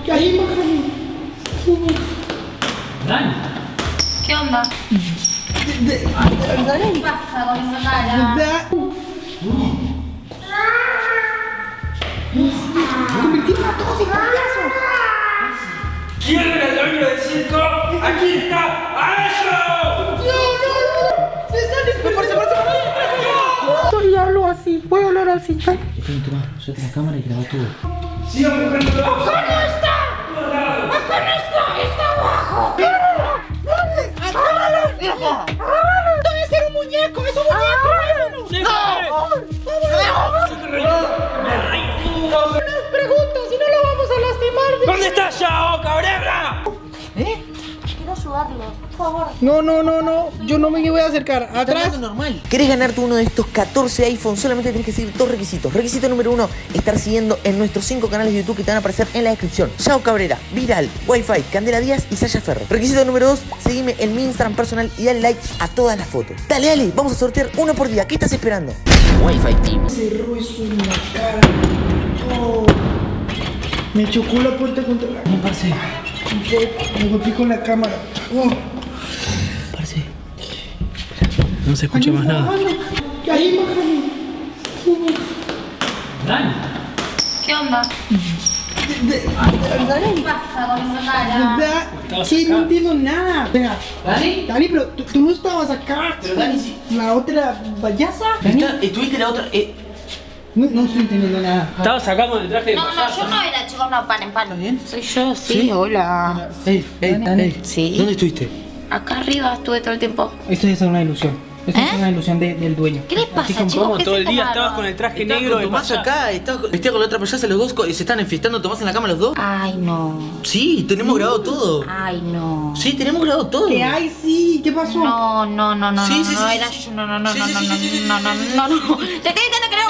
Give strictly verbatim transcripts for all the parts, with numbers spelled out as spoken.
Ahí, bájame. Dani. ¿Qué onda? ¿Qué pasa con esa cara? Convertirme a todos en payasos. ¿Quién era el dueño del circo? ¡Aquí está! ¡A ellos! No, no, no. César, me parece, parece. Soy hablo así, puedo hablar así. Está bien, toma, llévate la cámara y graba todo. ¡Sigan buscando todo! ¡Acá no está! ¡Acá no está! ¡Está abajo! ¡Agárralo! ¡Agárralo! ¡Debe ser un muñeco! ¡Es un muñeco! ¡No! ¡No! Nos pregunto si no lo vamos a lastimar. ¿Dónde está Yao, cabrera? ¿Eh? Quiero ayudarlos, por favor. No, no, no, no. Yo no me voy a acercar. Atrás. Normal. ¿Querés ganarte uno de estos catorce iPhones? Solamente tenés que seguir dos requisitos. Requisito número uno, estar siguiendo en nuestros cinco canales de YouTube que te van a aparecer en la descripción. Yao Cabrera, Viral, Wi-Fi, Candela Díaz y Sasha Ferro. Requisito número dos, seguime en mi Instagram personal y dale like a todas las fotos. Dale, dale, vamos a sortear uno por día. ¿Qué estás esperando? Wi-Fi Team. Cerró eso en la cara. Oh. Me chocó la puerta contra la... No, parce. Me golpeé con la cámara. Oh. Parce. No se escucha más nada. Ahí, bájame. Dani. ¿Qué onda? ¿Qué pasa con esa cara? ¿Verdad? Sí, no entiendo nada. Espera. ¿Dani? Dani, pero tú, tú no estabas acá. Pero Dani sí. La otra payasa. Dani. Está- ¿Estuviste la otra? Eh, No, no estoy entendiendo nada. Estabas acá con el traje de No, no, payaso. yo no era, chicos, no, paren, paren. bien? Soy yo, sí, hola. Ey, ey, Dani. ey. Sí. ¿Dónde estuviste? Acá arriba estuve todo el tiempo. Esto es una ilusión. Esto ¿Eh? es una ilusión de- del dueño. ¿Qué les pasa, Así como- chicos? ¿Cómo ¿Qué todo se el día tomaron? estabas con el traje Estaba negro con de Tomás payaso? acá, estaba vestida con la otra payasa los dos co- y se están enfiestando Tomás en la cama los dos. Ay, no. Sí, tenemos grabado todo. Ay, no. Sí, tenemos grabado todo. ¿Qué hay? Sí, ¿qué pasó? No, no, no, no, Sí, no, sí, no sí, era sí. yo, no, no, no, Sí, no, sí, no, sí, no, sí, sí. no, no, no, no. Te estoy diciendo que no.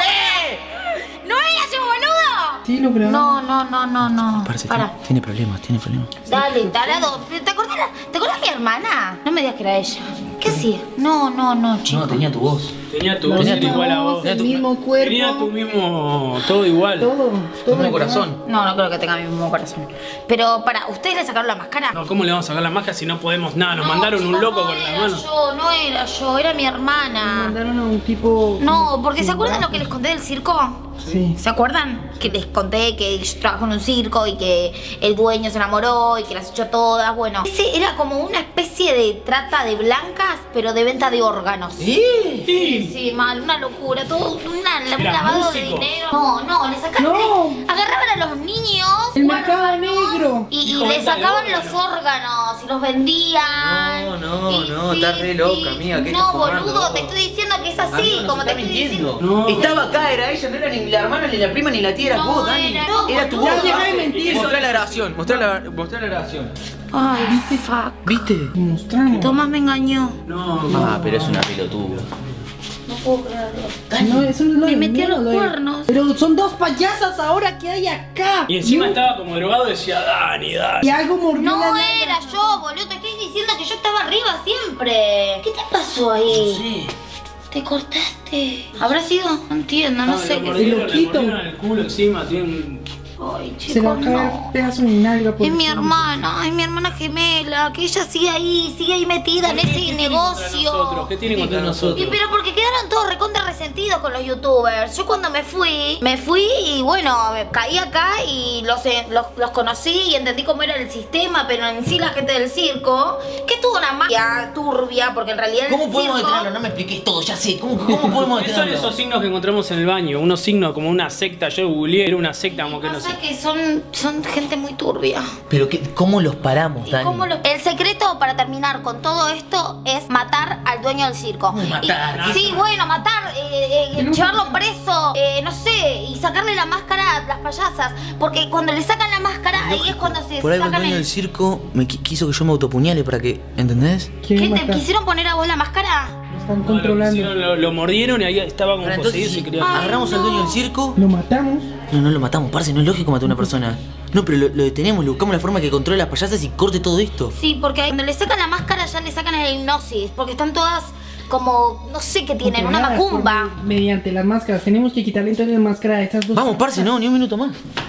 ¿No era yo, boludo? Sí, lo creo. No, no, no, no, no. Parece, Para. tiene, tiene problemas, tiene problemas. Dale, tarado. ¿Te acuerdas, ¿Te acuerdas de mi hermana? No me digas que era ella. ¿Qué hacía? No, no, no, chico. No, tenía tu voz. Tenía tu voz Tenía tu igual a vos. el Tenía tu- mismo cuerpo. Tenía tu mismo... todo igual. Todo, Tu todo. mismo igual. corazón. No, no creo que tenga mi mismo corazón. Pero para, ¿ustedes le sacaron la máscara? No, ¿cómo le vamos a sacar la magia si no podemos nada? Nos No, mandaron chicos, un loco no con la era mano. yo, no era yo, era mi Me hermana. mandaron a un tipo... No, porque ¿se acuerdan lo que les conté del circo? Sí. ¿Se acuerdan? Que les conté que yo trabajo en un circo y que el dueño se enamoró y que las echó todas. Bueno, ese era como una especie de trata de blancas, pero de venta de órganos. ¿Sí? Sí, sí, mal, una locura, todo una, un ¿Eras lavado de músico? dinero. No, no, le sacaban, No. agarraban a los niños, El huérfanos, mercado negro. y, y Hijo, le venta de sacaban órganos. los órganos y los vendían. No, no, Y no, sí, estás re sí. loca, amiga, ¿qué No, estás fumando boludo, vos? te estoy diciendo que es así, Amigo, nos como te está estoy mintiendo. diciendo. No. Estaba acá, era ella, no era ni la hermana, ni la prima, ni la tía, eras No, vos, Dani. era- no, Era tu boludo. voz. Ya deja de mentir. Mostrá la grabación, mostrá la, mostrá la grabación. Ay, fuck. ¿Viste? Mostramos. Tomás me engañó. No, Ah, pero es una pelotuda. No puedo creerlo. No, eso no es lo Me de metió menos, los lo de- cuernos. Pero son dos payasas ahora que hay acá. Y encima un- estaba como drogado y decía, Dani, Dani. Y algo mordió la No nalga. era yo, boludo. Te estoy diciendo que yo estaba arriba siempre. ¿Qué te pasó ahí? Sí. ¿Te cortaste? ¿Habrá sido? No entiendo, no Ah, sé le qué mordieron, lo le quito. mordieron el culo encima, tiene un... Ay, Se le va chicos, a caer no. pedazo de nalga por Es mi el- hermana, es mi hermana gemela, que ella sigue ahí, sigue ahí metida en ¿Qué ese tiene contra nosotros? negocio. ¿Qué tiene contra Y nosotros? Y pero porque quedaron todos recontra resentidos con los youtubers. Yo cuando me fui, me fui y bueno, me caí acá y los, eh, los, los conocí y entendí cómo era el sistema, pero en sí la gente del circo, que tuvo una magia turbia, porque en realidad el ¿Cómo podemos circo... detenerlo? No me expliques todo, ya sé. ¿Cómo, cómo podemos ¿Qué son detenerlo? esos signos que encontramos en el baño? Unos signos como una secta, yo googleé, era una secta como que no Pasa sé. que son, son gente muy turbia. Pero qué, ¿cómo los paramos, ¿Y Dani? cómo lo- El secreto para terminar con todo esto es matar al dueño del circo. ¿Cómo matar? Y- sí, bueno, matar, eh, eh, llevarlo preso, eh, no sé, y sacarle la máscara a las payasas. Porque cuando le sacan la máscara, ahí es cuando se Por algo el sacan dueño el... del circo me qui- quiso que yo me autopuñale para que... ¿Entendés? ¿Qué Quieren te matar. quisieron poner a vos la máscara? Lo están No, lo, controlando. hicieron, lo, lo mordieron y ahí estaba como Ahora, entonces, poseído y si se quería... Ay, agarramos al no. dueño del circo... Lo matamos. No, no lo matamos, parce, no es lógico matar a una persona. No, pero lo, lo detenemos, le buscamos la forma que controle las payasas y corte todo esto. Sí, porque cuando le sacan la máscara ya le sacan el hipnosis. Porque están todas como, no sé qué tienen, una Controladas macumba. por- mediante las máscaras. Tenemos que quitarle entonces la máscara a estas dos. Vamos, parce, no, ni un minuto más.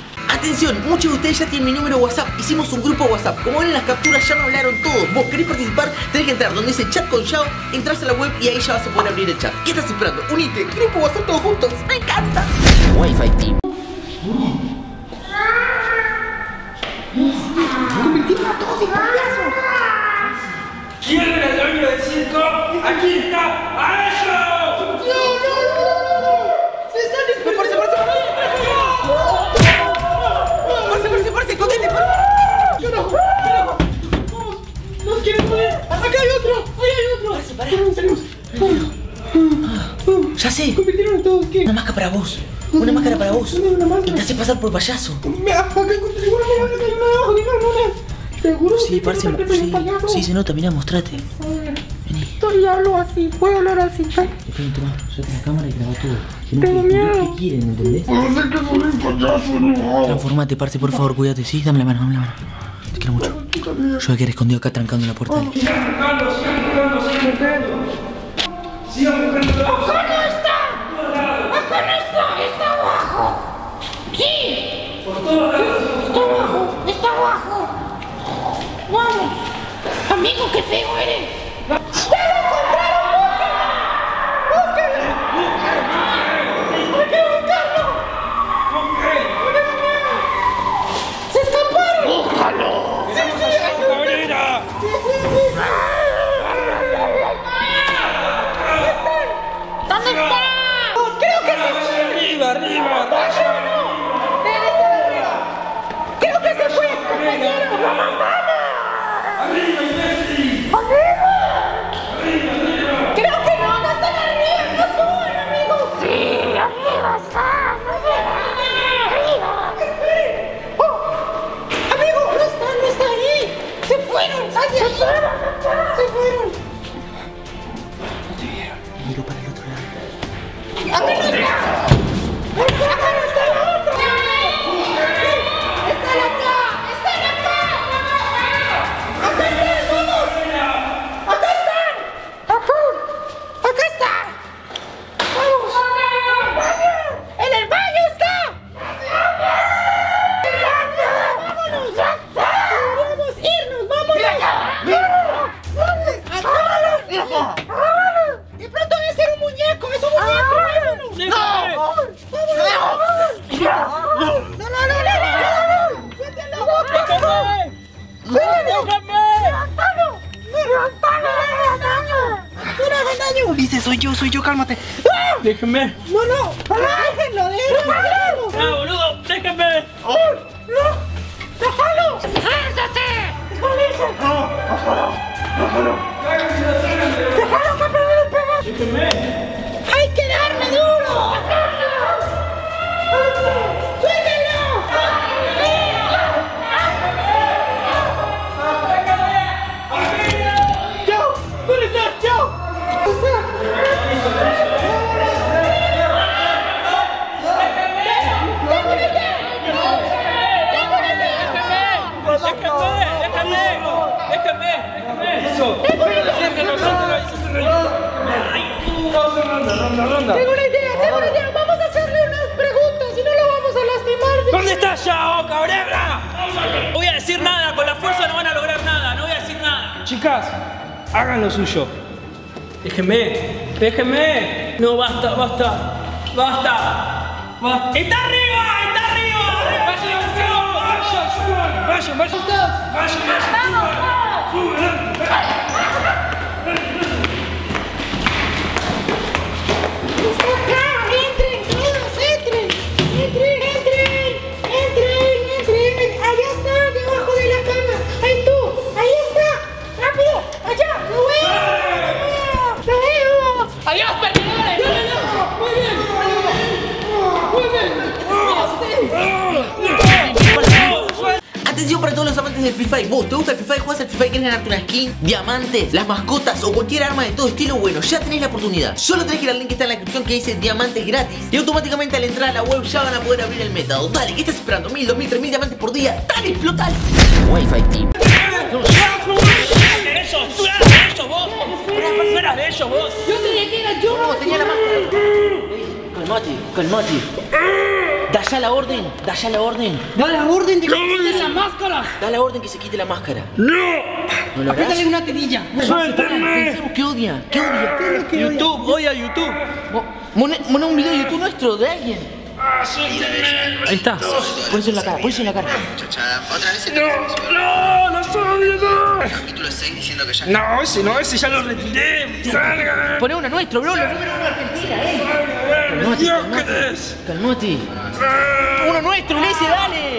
Atención, muchos de ustedes ya tienen mi número de WhatsApp. Hicimos un grupo de WhatsApp. Como ven en las capturas ya me hablaron todos. Vos querés participar, tenés que entrar donde dice chat con Yao, entras a la web y ahí ya vas a poder abrir el chat. ¿Qué estás esperando? Unite, grupo WhatsApp todos juntos. Me encanta. Wi-Fi Team. Convertimos a todos en payasos. ¿Quién era el dueño del circo? ¡Aquí está! ¡A ellos! No, no, no, no, no. César, espera. ¡Parce, parce, parce! ¡Parce, parce, parce! ¡Escondete, parce! Carajo, carajo. Vamos, nos quieren poner. Acá hay otro, ahí hay otro. Parce, pará. Salimos. Ya sé. Convirtieron a todos, ¿qué? Una máscara para vos. Una máscara para vos. Una máscara. Y te hace pasar por payaso. Mira, acá encontré una, mira, acá hay una debajo, mira, una. ¿Seguro? Sí, que parce, quiere meterme en sí. payaso? Sí, se nota, mirá, mostrate. Vení. Estoy hablo así, puedo hablar así. Ay, Espera, toma, saca la cámara y graba todo. Que no Tengo que- miedo. ¿Qué quieren, entendés? no sé que soy un payaso, no. Transformate, parce, por favor, cuídate, ¿sí? Dame la mano, dame la mano. Te quiero mucho. Yo voy a quedar escondido acá trancando la puerta. Dale. Sigan buscando, sigan buscando, sigan buscando. Sigan buscando. ¡Acá no está! ¡Acá no está! ¡Está abajo! ¡Sí! Por todos lados. ¡Está abajo! ¡Está abajo! ¡Vamos! Amigo, qué feo eres. ¡Ya lo encontraron! ¡Búsquenlo! ¡Búsquenlo! ¡Hay que buscarlo! ¡Se escaparon! ¡Búscalo! ¡Sí, sí, ayúdame! ¡Cabrera! ¡Sí, sí, sí! ¿Dónde está? Creo que se fue. ¡Arriba, arriba! Creo que se fue, compañero. ¡Lo mandamos! ¡Arriba, imbécil! ¡Arriba! Creo que no, no están arriba, no suben, amigos. Sí, arriba están. Arriba. Esperen. Oh, amigo, no está, no está ahí. Se fueron. Ay, se fueron, se fueron. Miro para el otro lado. ¡Acá no está! ¡Acá no está el otro! ¡Están acá! ¡Están acá! ¡Acá están, vamos! ¡Acá están! ¡Acá! ¡Acá está! ¡Vamos! ¡En el baño está! ¡Vámonos! ¡Queremos irnos! ¡Vámonos! ¡Agárralo! ¡Agárralo! ¡De pronto debe ser un muñeco! ¡Es un muñeco! ¡Vámonos! ¡No! ¡Vámonos! ¡No, no, no, no! ¡No! ¡Suéltalo! ¡Déjame! ¡Déjame! ¡Levántalo! ¡Levántalo! ¡No le hagas daño! ¡No le hagas daño! Dice, soy yo, soy yo, cálmate. ¡Ah! Déjenme. ¡No, no! ¡Déjenlo! ¡Déjenlo! Ah, boludo, déjenme. ¡Oh! ¡No! ¡Déjalo! ¡Suéltate! ¡Déjalo! ¡Déjalo que me le pegas! ¡Déjenme! ¡Hay que darme duro! ¡Suéltalo! ¡Chao! ¿Dónde estás? ¡Chao! ¿Dónde Déjenme, déjenme, déjenme. Eso. Acérquenlo, acérquenlo, acérquenlo. Ronda, ronda, ronda. Tengo una idea, tengo una idea. Vamos a hacerle unas preguntas y no lo vamos a lastimar. ¿Dónde está Yao, cabrera? No voy a decir nada, con la fuerza no van a lograr nada, no voy a decir nada. Chicas, hagan lo suyo. Déjenme, déjenme. No, basta, basta, basta. basta. ¡Está arriba! ¡Está arriba! ¡Vayan, Vayan, vayan. Vayan, ¡Está acá! ¡Entren todos! ¡Entren! ¡Entren! ¡Entren! ¡Entren! ¡Entren! ¡Allá está! ¡Debajo de la cama! ¡Ahí tú! ¡Ahí está! ¡Rápido! ¡Allá! ¡Lo veo! ¡Lo veo! ¡Adiós, perdedores! ¡Muy bien! ¡Muy bien! Atención para todos los amantes del Free Fire. ¿Vos te gusta el Free Fire? ¿Jugás al Free Fire? ¿Querés ganarte una skin? ¿Diamantes? ¿Las mascotas? ¿O cualquier arma de todo estilo? Bueno, ya tenés la oportunidad. Solo tenés que ir al link que está en la descripción que dice diamantes gratis. Y automáticamente al entrar a la web ya van a poder abrir el método. Dale, ¿qué estás esperando? Mil, dos mil, tres mil diamantes por día. Dale, explotalo. Wi-Fi Team. ¡Tú eras de ellos! ¡Tú eras de ellos, vos! ¡Tú eras de ellos, vos! Yo tenía que era yo. No, tenía la máscara. Calmate, calmate. Da ya la orden, da ya la orden. Da la orden de que se quite la máscara. Da la orden que se quite la máscara. ¡No! ¿No lo harás? Apriétale una terilla. ¡Suéltame! Pensemos que odia, que odia. YouTube, odia YouTube. Mone un video de YouTube nuestro, de alguien. ¡Ah, suéltame! Ahí está. Pon eso en la cara, pon eso en la cara. Otra vez ¡No! ¡No! ¡No odio, no! capítulo seis diciendo que ya. No, ese no, ese ya lo retiré. ¡Salga! Poné uno nuestro, bro, lo número uno de Argentina, eh. Calmate, ¡Mediocres! calmate. Uno nuestro, Ulises, dale.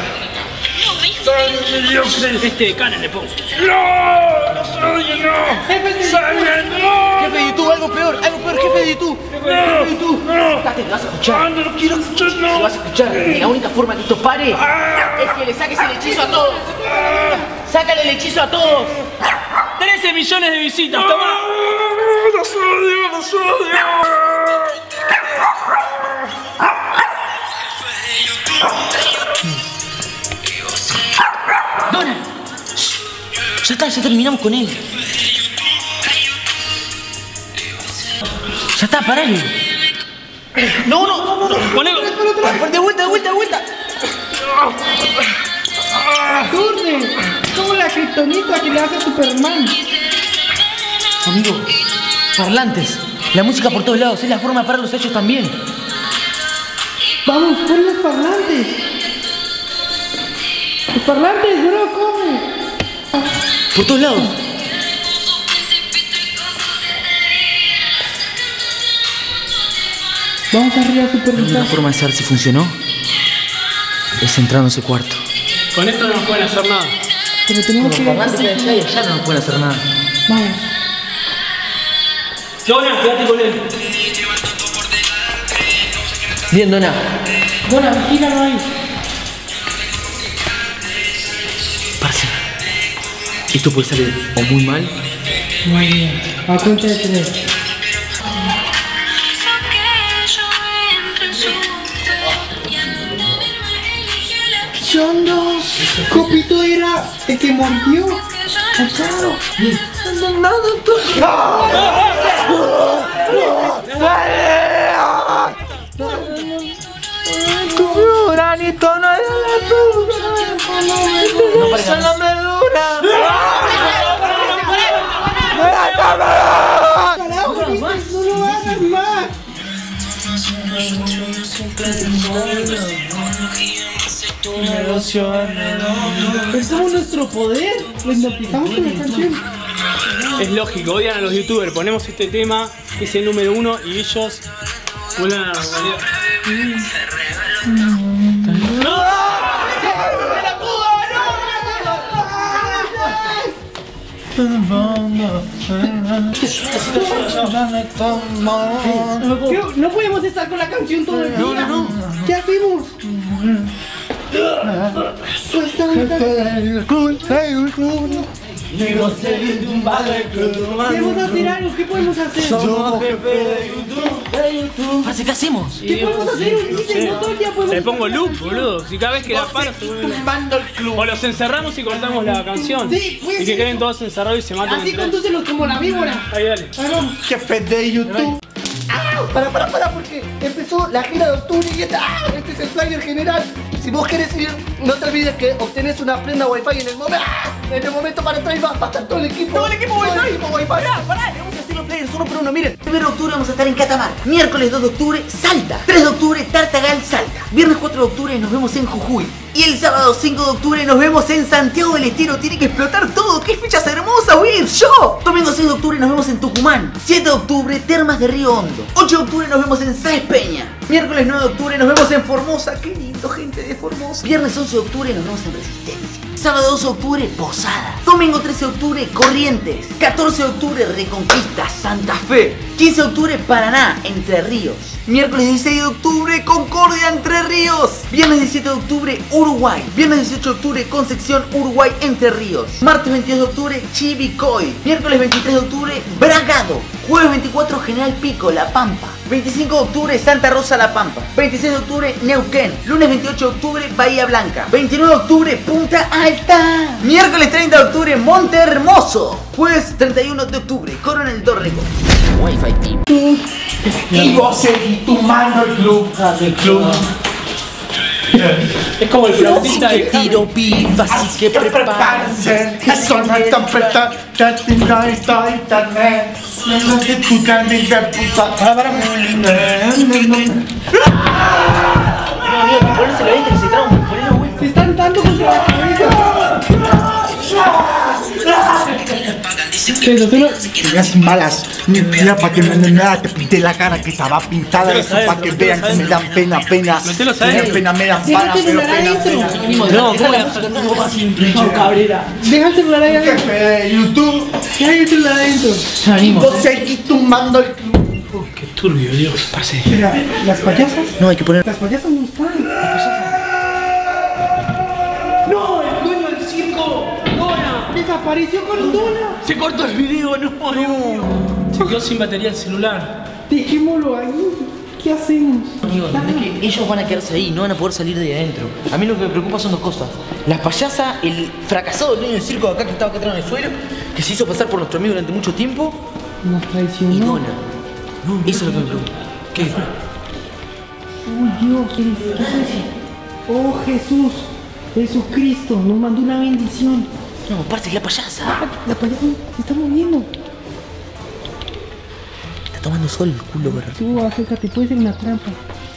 ¡Son mediocres! Este de Cana le pongo. ¡No! ¡No odio, no! ¡Salga, no! Jefe de YouTube, algo peor, algo peor, jefe de YouTube. Jefe de YouTube. ¡No! Date, te vas a escuchar. ¡Ah, no lo quiero escuchar, Te no! vas a escuchar. Y la única forma que esto pare ¡Ah! es que le saques el hechizo a todos. Sácale el hechizo a todos. trece millones de visitas, ¡No! toma. ¡Los odio, los odio! Dona. Ya está, ya terminamos con él. Ya está, parale. No, no, no, no. Ponelo. De vuelta, de vuelta, de vuelta. Turne, como la kriptonita que le hace a Superman. Amigo, parlantes. La música por todos lados, es la forma de parar los hechos también. Vamos, pon los parlantes. Los parlantes, bro, come. Por todos lados. Vamos arriba a La única supervisar. forma de saber si funcionó es entrando a ese cuarto. Con esto no nos pueden hacer nada. Pero tenemos Los que parlantes de allá y allá no nos pueden hacer nada. Vamos. Dona, quédate con él. Bien, Dona. Dona, vigílalo ahí. Parce, esto puede salir o muy mal. Muy bien. A cuenta de tres. Chondo, Copito era el que mordió. Achado. No parece Carajo, no lo hagas más. Pensamos nuestro poder. Lo hipnotizamos con la canción. Es lógico, odian a los youtubers. Ponemos este tema, que es el número uno, y ellos vuelven a la normalidad. ¿Qué? No podemos estar con la canción todo el día. No, no, no. ¿Qué hacemos? Pues está bien, está bien. Queremos hacer algo. ¿Qué podemos hacer? Parce, ¿qué hacemos? ¿Qué podemos hacer, Ulises? No todo el día podemos. Le pongo loop, boludo. Si cada vez que la paro se vuelve. O los encerramos y cortamos la canción. Sí, puede Y que ser. queden todos encerrados y se maten Así entre ellos. condúcelos como la víbora. Ahí, dale. Ahí vamos. Jefe de YouTube. ¡Ah! Para, para, para, porque empezó la gira de octubre y este, ¡ah! Este es el flyer general. Si vos querés ir, no te olvides que obtenés una prenda Wi-Fi en el momento. ¡Ah! En el momento para entrar y va, va a estar todo el equipo. Todo el equipo Wi-Fi. Todo el equipo Wi-Fi. Pará, pará, vamos a hacer los flyers uno por uno. Miren, Primero de octubre vamos a estar en Catamarca. Miércoles dos de octubre, Salta. tres de octubre, Tartagal, Salta. Viernes cuatro de octubre nos vemos en Jujuy. Y el sábado cinco de octubre nos vemos en Santiago del Estero. Tiene que explotar todo. ¡Qué fechas hermosas! ¡Voy a ir yo! Domingo seis de octubre nos vemos en Tucumán. siete de octubre, Termas de Río Hondo. ocho de octubre nos vemos en Sáenz Peña. Miércoles nueve de octubre nos vemos en Formosa. ¡Qué lindo, gente de Formosa! Viernes once de octubre nos vemos en Resistencia. Sábado doce de octubre, Posada. Domingo trece de octubre, Corrientes. catorce de octubre, Reconquista, Santa Fe. quince de octubre, Paraná, Entre Ríos. Miércoles dieciséis de octubre, Concordia, Entre Ríos. Viernes diecisiete de octubre, Uruguay. Viernes dieciocho de octubre, Concepción, Uruguay, Entre Ríos. Martes veintidós de octubre, Chivicoy. Miércoles veintitrés de octubre, Bragado. Jueves veinticuatro, General Pico, La Pampa. veinticinco de octubre, Santa Rosa, La Pampa. veintiséis de octubre, Neuquén. Lunes veintiocho de octubre, Bahía Blanca. veintinueve de octubre, Punta Alta. Miércoles treinta de octubre, Monte Hermoso. Jueves treinta y uno de octubre, Coronel Dorrego. Wi-Fi Team. y vos seguís tomando el club. El club. Es como el flautista de Tiro pifas, así que prepárense. Eso no es tan presta. Ya te da esta internet. No te puta ni de puta. Para, para. Ponérselo ahí que se trauma. Ponelo, güey. Se están dando contra la cabeza. ¿Qué? ¿No solo? Tenías malas. Mira, para que me nada te pinté la cara que estaba pintada. Eso para que vean que me dan pena, pena. Metelo Me dan adentro. pena, me dan Deja pena, el pero celular pena, adentro. pena. No, ¿cómo la No, Cabrera. Deja el celular ahí adentro. Jefe de YouTube, Deja el celular adentro. vos seguís tumbando el... Qué turbio, Dios. Pase. Mira, las payasas. No, hay que poner. Las payasas no están. ¡No! ¡El dueño del circo! ¡Dona! Desapareció con Dona. Se cortó el video, no, no. Se quedó sin batería el celular. Dejémoslo ahí. ¿Qué hacemos? Amigo, ¿entendés que ellos van a quedarse ahí y no van a poder salir de ahí adentro? A mí lo que me preocupa son dos cosas. La payasa, el fracasado dueño del circo de acá que estaba acá atrás en el suelo, que se hizo pasar por nuestro amigo durante mucho tiempo, Nos y traicionó. Dona. Eso es lo que me preocupa. ¿Qué? Uy, Dios, ¿qué es, ¿qué es eso? Oh, Jesús. Jesucristo nos mandó una bendición. No, parce, es la payasa. La payasa se está moviendo. Está tomando sol el culo, perro. Tú acércate, puede ser una trampa.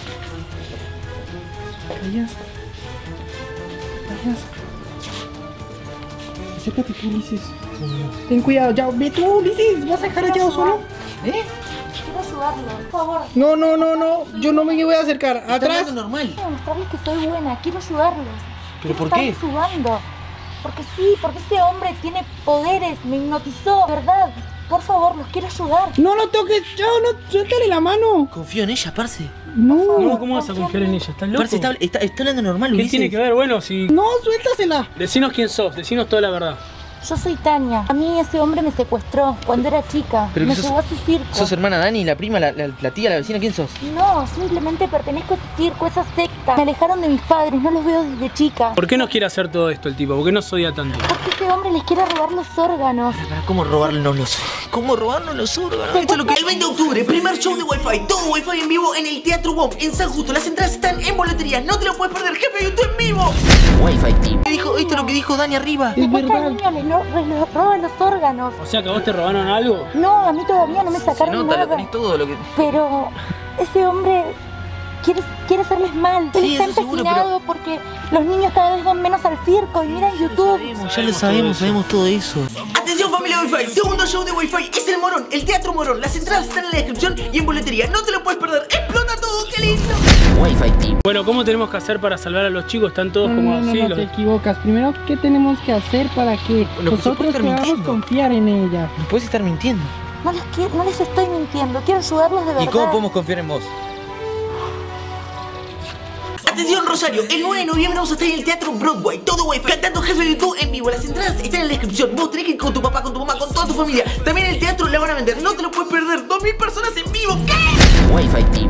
Payasa. Payasa. Acércate tú, Ulises. Ten cuidado, ya, ve tú, Ulises. ¿Vas a dejar a Yao solo? ¿Eh? Quiero ayudarlo, por favor. No, no, no, no. Yo no me voy a acercar. Está Atrás. hablando normal. Quiero mostrarles que soy buena, quiero ayudarlos. ¿Pero Quiero por qué? estarles ayudando. Porque sí, porque este hombre tiene poderes, me hipnotizó, ¿verdad? Por favor, los quiero ayudar. No lo toques, Yao, no, suéltale la mano. Confío en ella, parce. No. No, ¿cómo vas a confiar en ella? ¿Estás loco? Parce, está, está, está hablando normal, ¿Qué Ulises. tiene que ver? Bueno, si... No, suéltasela. Decinos quién sos, decinos toda la verdad. Yo soy Tania. A mí ese hombre me secuestró cuando era chica. Pero me que sos- llevó a su circo. ¿Sos hermana Dani, la prima, la, la, la tía, la vecina? ¿Quién sos? No, simplemente pertenezco a ese circo, a esa secta. Me alejaron de mis padres, no los veo desde chica. ¿Por qué nos quiere hacer todo esto el tipo? ¿Por qué nos odia tanto? Porque ese hombre les quiere robar los órganos. ¿Cómo robarnos los... ¿Cómo robarnos los órganos? Esto es lo que... El veinte de octubre, primer show de Wi-Fi. Todo Wi-Fi en vivo en el Teatro Bomb, en San Justo. Las entradas están en boletería. No te lo puedes perder, jefe de YouTube en vivo. Wi-Fi Team. ¿Qué dijo? Esto es lo que dijo Dani arriba. Es Después que verdad. al niño les, no- les roban los órganos. O sea que a vos te robaron algo. No, a mí todavía no me Se sacaron nota, lo nada. tenés todo lo que... Pero ese hombre quiere, quiere hacerles mal. Él Sí, está eso seguro, empecinado porque los niños cada vez van menos al circo y miran YouTube. Ya lo sabemos, sabemos todo eso. Atención familia Wi-Fi, segundo show de Wi-Fi es el Morón, el Teatro Morón. Las entradas están en la descripción y en boletería. No te lo puedes perder. ¡Explota todo! ¡Qué lindo! Wi-Fi Team. Bueno, ¿cómo tenemos que hacer para salvar a los chicos? Están todos No, como no, no, así. no, los- te equivocas. Primero, ¿qué tenemos que hacer para que No, pues, se puede nosotros estar podamos mintiendo. confiar en ella? ¿Nos puedes estar mintiendo? No les, quiero- no les estoy mintiendo, quiero ayudarlos de verdad. confiar en vos? Atención Rosario, el nueve de noviembre vamos a estar en el Teatro Broadway, todo Wi-Fi, cantando Jefe de YouTube en vivo. Las entradas están en la descripción. Vos tenés que ir con tu papá, con tu mamá, con toda tu familia. También en el teatro la van a vender, no te lo puedes perder. Dos mil personas en vivo, ¿qué? Wi-Fi Team.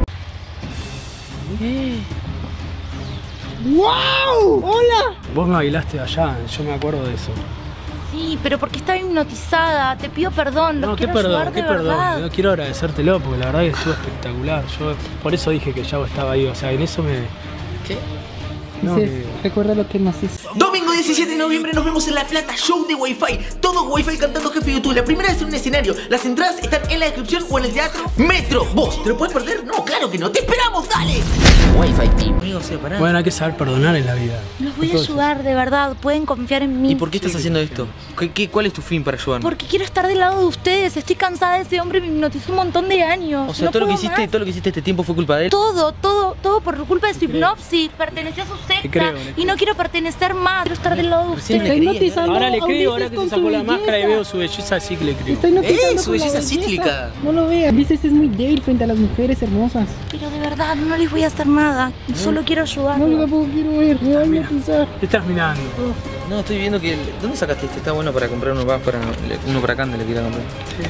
¡Wow! ¡Hola! Vos me bailaste allá, yo me acuerdo de eso. Sí, pero porque estaba hipnotizada. Te pido perdón, los No, qué quiero perdón, ayudar qué de perdón. verdad. Yo quiero agradecértelo porque la verdad que estuvo espectacular. Yo por eso dije que Yao estaba ahí, o sea, en eso me... ¿Qué? No, Dices, que- recuerda lo que nos hizo. Domingo diecisiete de noviembre nos vemos en La Plata, show de Wi-Fi. Todo Wi-Fi cantando Jefe de YouTube. La primera vez en un escenario. Las entradas están en la descripción o en el teatro Metro. ¿Vos te lo puedes perder? No, claro que no. ¡Te esperamos! ¡Dale! Wi-Fi Team. Amigo, se pará. Bueno, hay que saber perdonar en la vida. Los voy a Entonces, ayudar, de verdad. Pueden confiar en mí. ¿Y por qué estás haciendo esto? ¿Qué, qué, ¿Cuál es tu fin para ayudarnos? Porque quiero estar del lado de ustedes. Estoy cansada de ese hombre, me hipnotizó un montón de años. O sea, No todo lo que puedo hiciste, más. todo lo que hiciste este tiempo fue culpa de él. Todo, todo, todo por culpa de su hipnosis. Perteneció a su secta creo, le y creo. no quiero pertenecer más. Quiero estar del lado de Recién ustedes. le Está creía, hipnotizando Ahora le a creo, Ulises ahora que con se su sacó la máscara y belleza. veo su belleza, sí que le creo. Está hipnotizando ¡Eh, su con la belleza cítrica! No lo veas. Ulises es muy débil frente a las mujeres hermosas. Pero de verdad, no les voy a hacer nada. Solo quiero No, yo ayudarlos. tampoco quiero ver. Me va a hipnotizar. ¿Qué estás mirando? No, estoy viendo que... el- ¿Dónde sacaste este? Está bueno para comprar uno más para... Uno para Cande le quiera comprar.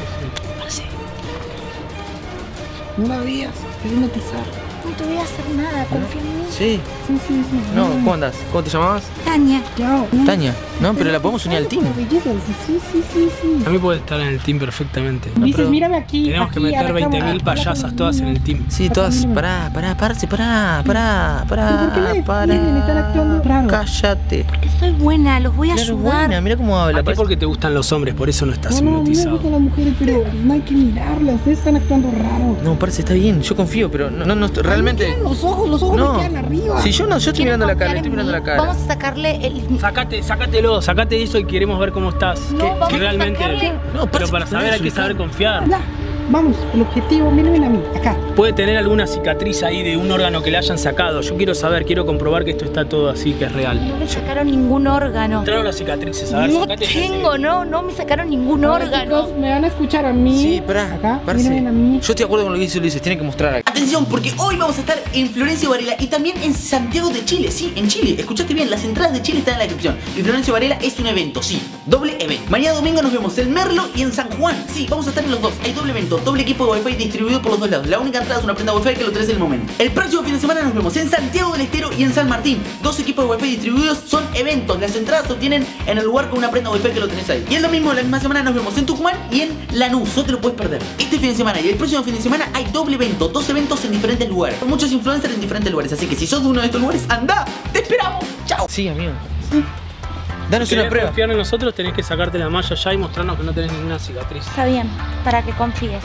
No la veas. Te va a hipnotizar. No te voy a hacer nada, confía en mí. Sí. Sí, sí, sí. No, ¿cómo andás? ¿Cómo te llamabas? Tania. Chao. No. Tania. No, pero la podemos unir al team. Sí, sí, sí, sí, sí. A mí puede estar en el team perfectamente. Ulises, mírame aquí. Tenemos que aquí, a meter la veinte cámara. mil payasas todas en el team. Sí, todas. Pará, pará, parce, pará, pará, ¿Pero por qué pará, me pará. defienden? Están actuando raro. Cállate. Que soy buena, los voy a Claro, ayudar. buena, mira cómo habla. A ti parece- porque te gustan los hombres, por eso no estás No, no, a mí me hipnotizado. gustan las mujeres, pero no hay que mirarlas. Ustedes están actuando raro. No, parce, está bien, yo confío, pero no, no, no estoy- realmente. Miren los ojos, los ojos No. me quedan arriba. Si yo no, yo estoy ¿Quieren mirando la cara, confiar le estoy en mirando mí? la cara. Vamos a sacarle el... Sacate, sácatelo, sacate eso y queremos ver cómo estás. No, que, vamos que a realmente. sacarle- No, pero parce, para no saber es hay que ubicado. saber confiar. Ya, vamos, el objetivo, mírenme a mí, acá. Puede tener alguna cicatriz ahí de un órgano que le hayan sacado. Yo quiero saber, quiero comprobar que esto está todo así, que es real. No me sacaron ningún órgano. Trae las cicatrices, a ver, No sacate. tengo, no, no me sacaron ningún Ahora, órgano. chicos, me van a escuchar a mí. Sí, pará, Acá, parce. mírenme a mí. Yo estoy de acuerdo con lo que dice Ulises, tiene que mostrar acá. Atención, porque hoy vamos a estar en Florencio Varela y también en Santiago de Chile. Sí, en Chile. Escuchaste bien, las entradas de Chile están en la descripción. Y Florencio Varela es un evento, sí, doble evento. Mañana domingo nos vemos en Merlo y en San Juan. Sí, vamos a estar en los dos. Hay doble evento, doble equipo de Wi-Fi distribuido por los dos lados. La única entrada es una prenda Wi-Fi que lo tenés en el momento. El próximo fin de semana nos vemos en Santiago del Estero y en San Martín. Dos equipos de Wi-Fi distribuidos, son eventos. Las entradas se obtienen en el lugar con una prenda Wi-Fi que lo tenés ahí. Y es lo mismo, la misma semana nos vemos en Tucumán y en Lanús. No te lo puedes perder. Este fin de semana y el próximo fin de semana hay doble evento, dos eventos en diferentes lugares. Con muchos influencers en diferentes lugares. Así que si sos de uno de estos lugares, anda, te esperamos. Chao. Sí, amigo. Danos Si una querés prueba. confiar en nosotros, tenés que sacarte la malla ya y mostrarnos que no tenés ninguna cicatriz. Está bien, para que confíes.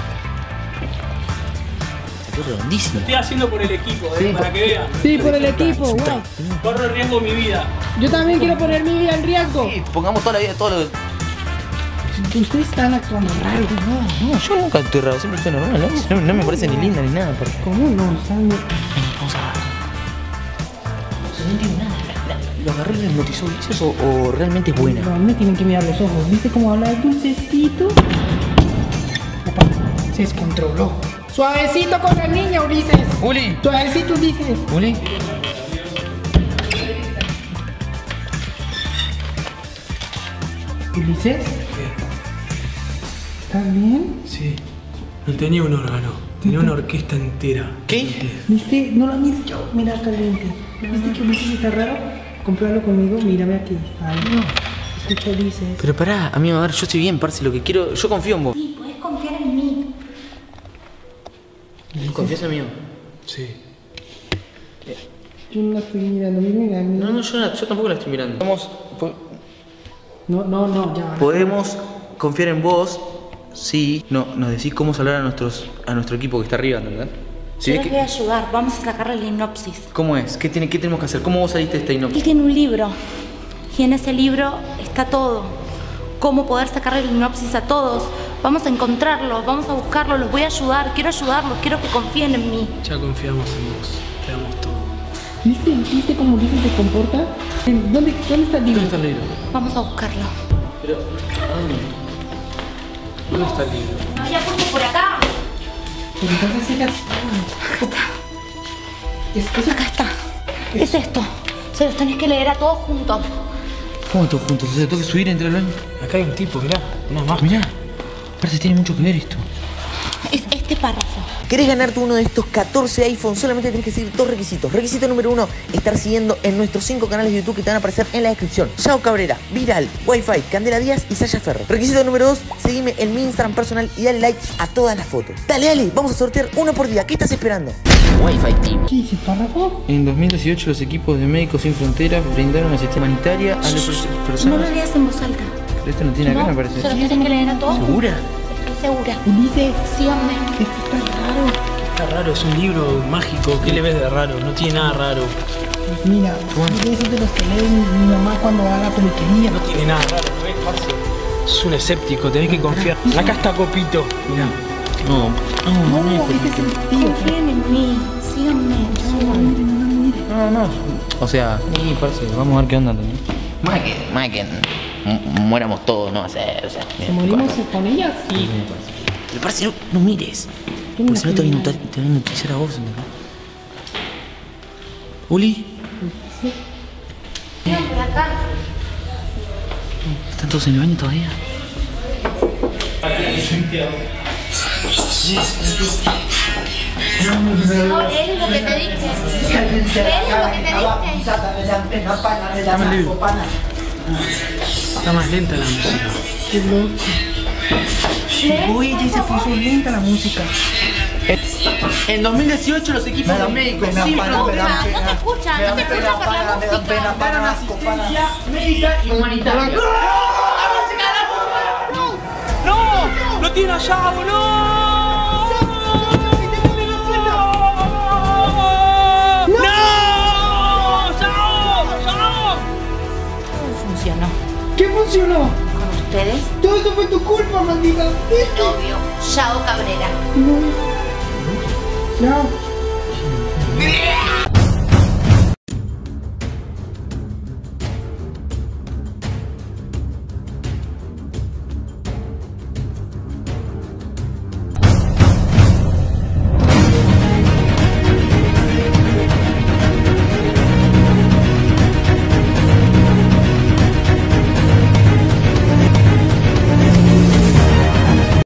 Qué redondísimo. Estoy haciendo por el equipo, eh, para que vean. Sí, por el equipo, wow. Corro el riesgo de mi vida. Yo también quiero poner mi vida en riesgo. Sí, pongamos toda la vida, todo lo. Ustedes están actuando raro. No, no, yo nunca estoy raro, siempre estoy normal. No, no, no me parece ni linda ni nada. Porque... ¿Cómo no? Están... Vamos a ver. No entiendo nada. ¿Lo agarré y lo hipnotizó Ulises o, o realmente es buena? No, me tienen que mirar los ojos. ¿Viste cómo habla el dulcecito? Opa, se descontroló. Suavecito con la niña, Ulises. Uli. Suavecito, Ulises. Uli. Ulises. ¿Estás bien? Sí. No tenía un órgano, tenía una orquesta entera. ¿Qué? ¿Viste? No la mires yo. Mira acá lente. ¿Viste que Ulises está raro? Compruébalo conmigo. Mírame aquí. Ahí. Escucha, Ulises. Pero pará, amigo, a ver, yo estoy bien, parce, lo que quiero. Yo confío en vos. Sí, puedes confiar en mí. ¿Confías en mí? Sí. Yo no la estoy mirando. Mírame a mí. No, no, yo, la- yo tampoco la estoy mirando. Vamos, po- No, no, no, ya. podemos confiar en vos si no, nos decís cómo salvar a nuestros a nuestro equipo que está arriba, ¿verdad? Si Yo ves les voy que, a ayudar, vamos a sacarle la hipnosis. ¿cómo es? ¿Qué, tiene, ¿Qué tenemos que hacer? ¿Cómo vos saliste de esta Él hipnosis? tiene un libro y en ese libro está todo. Cómo poder sacarle la hipnosis a todos. Vamos a encontrarlo, vamos a buscarlo, los voy a ayudar. Quiero ayudarlos, quiero que confíen en mí. Ya confiamos en vos, te damos todo. ¿Viste? ¿Viste cómo Ulises se comporta? ¿Dónde, dónde está el libro? ¿Dónde está el libro? Vamos a buscarlo. Pero, ¿a dónde? ¿Dónde está el libro? No había puesto por acá. Pero entonces ella... Es, es, Acá está. Es esto. Se los tenés que leer a todos juntos. ¿Cómo todos juntos? O sea, tengo que subir entre el baño. Acá hay un tipo, mirá, una más. Mirá, parece que tiene mucho que ver esto. Es este párrafo. ¿Querés ganarte uno de estos catorce iPhones? Solamente tenés que seguir dos requisitos. Requisito número uno, estar siguiendo en nuestros cinco canales de YouTube que te van a aparecer en la descripción. Yao Cabrera, Viral, Wi-Fi, Candela Díaz y Sasha Ferro. Requisito número dos, seguime en mi Instagram personal y dale like a todas las fotos. Dale, dale, vamos a sortear uno por día. ¿Qué estás esperando? Wi-Fi Team. ¿Qué dice el párrafo? En dos mil dieciocho los equipos de Médicos Sin Fronteras brindaron asistencia humanitaria a las No personas... lo leas en voz alta. Pero esto no tiene acá, No, me parece. se los tienen que leer a todos. ¿Segura? Estoy segura. Ulises, Sí, hombre. esto está raro. Está raro, es un libro mágico. ¿Qué le ves de raro? No tiene nada raro. Mira, mira esos de los que leen mi mamá cuando va a la peluquería. No tiene nada raro, ¿no ves, parce? Es un escéptico, tenés que confiar. Acá está Copito, mirá. No, no, no, No, este es el tío. Confíen en mí. Síganme. síganme. no, no. O sea, sí, parce, vamos a ver qué onda también. Más que, más que mu- muéramos todos, no va a ser, o sea. ¿Se morimos con ellas? Sí. Pero parce, no, no mires. ¿Qué Porque si no te voy a mira? notar- te voy a noticiar a vos, ¿entendés? Uli, Vengan por acá. ¿están todos en el baño todavía? No, él es lo que te dije. Él es lo que te dije. Dame el libro. Está más lenta la música. Qué loco. Uy, ya se puso lenta la música. En dos mil dieciocho los equipos de médicos sin fronteras No te escuchan, no te escuchan por la música. daron asistencia médica y humanitaria. ¡No! ¡No tiene allá, no! Funcionó. ¿Qué funcionó? ¿Con ustedes? Todo esto fue tu culpa, maldita. Obvio. Yao Cabrera. No. Chao.